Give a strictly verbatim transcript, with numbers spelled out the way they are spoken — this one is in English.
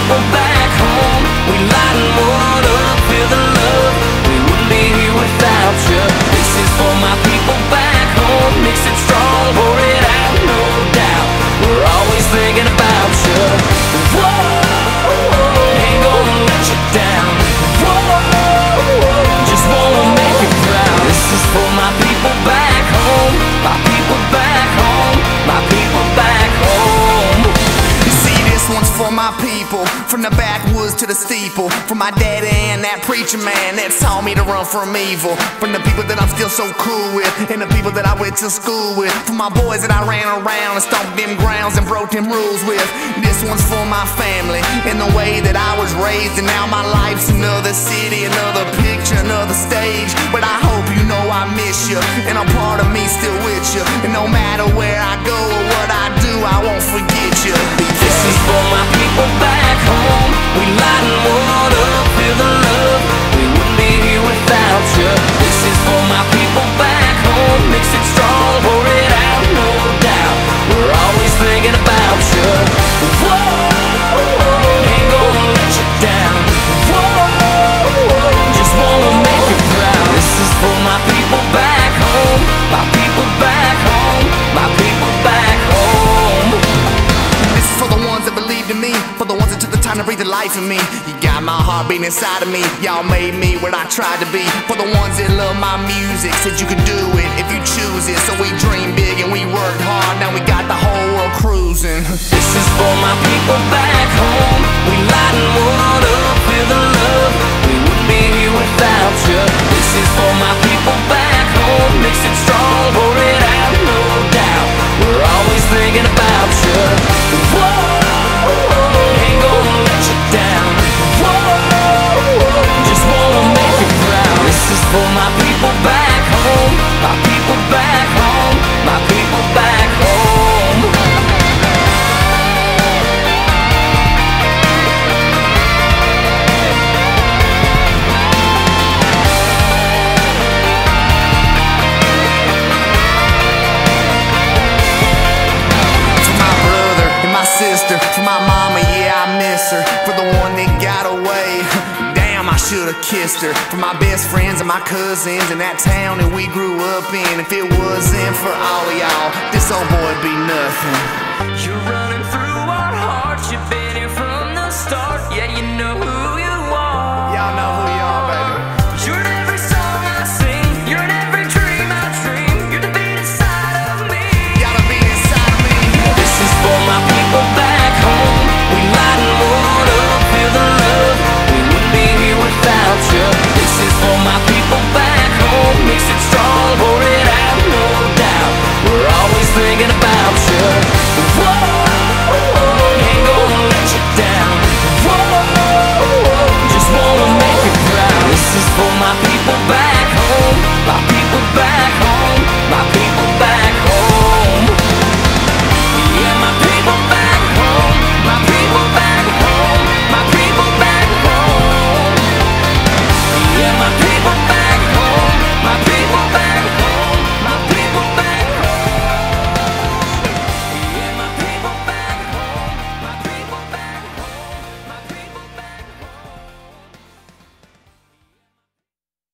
people back home. We lighten wood up, feel the love. We wouldn't be here without you. This is for my people back home. Mix it strong, pour it out, no doubt. We're always thinking about you. Whoa, ain't gonna let you down. Whoa, just wanna make you proud. This is for my people back home. My people back home. My people back home. You see, this one's for my people, from the backwoods to the steeple, from my daddy and that preacher man that taught me to run from evil, from the people that I'm still so cool with, and the people that I went to school with, from my boys that I ran around and stomped them grounds and broke them rules with. This one's for my family, and the way that I was raised, and now my life's another city, another picture, another stage. But I hope you know I miss you, and a part of me still with you, and no matter where I go or what I do, I won't forget you. This is for my people back home. We lighten wood up, feel the love. We wouldn't be here without you. This is for my people back home. Mix it strong, pour it out, no doubt. We're always thinking about you. Whoa, ain't gonna let you down. Whoa, just wanna make you proud. This is for my people back home. My people back home. My people back home. This is for the ones that believed in me, for the ones that took the time to breathe the life in me. You got my heart beating inside of me. Y'all made me what I tried to be. For the ones that love my music, said you could do it if you choose it. So we dreamed big and we worked hard. Now we got the whole world cruising. This is for my people back home. We lighten wood up, feel the love. We wouldn't be here without you. This is for my people back home. Mix it strong, pour it out, no doubt. We're always thinking about you. Whoa, ain't gonna let you down. Whoa, just wanna make you proud. This is for my people back home. My people back home. My people back home. Sister, for my mama, yeah, I miss her. For the one that got away, damn, I should've kissed her. For my best friends and my cousins in that town that we grew up in. If it wasn't for all of y'all, this old boy'd be nothing. You're running through our hearts, you've been